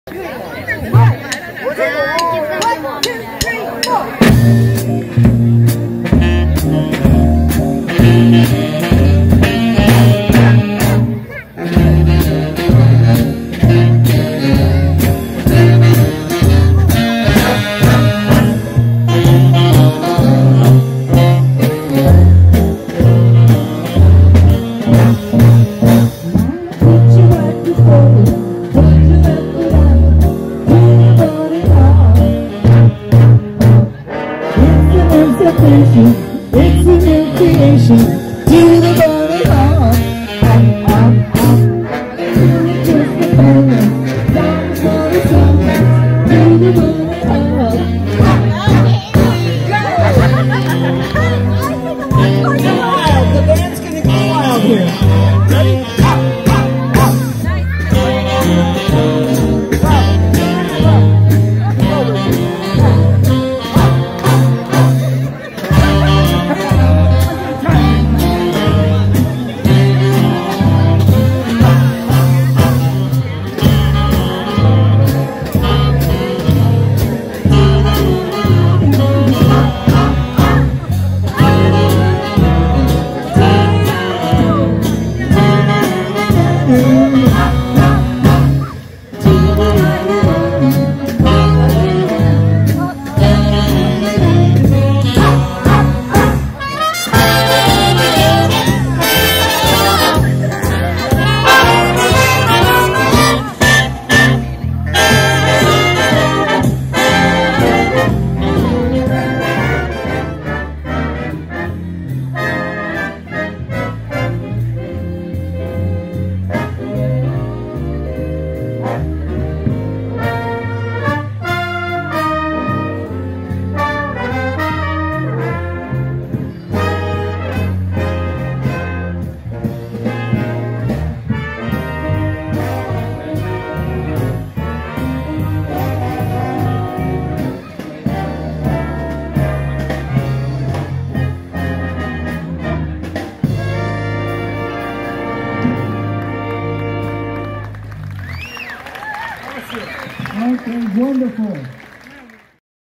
It's a new creation to the body heart. Just the balance, down for the sun, to the body heart. The band's gonna go wild here. Ready? Okay, wonderful.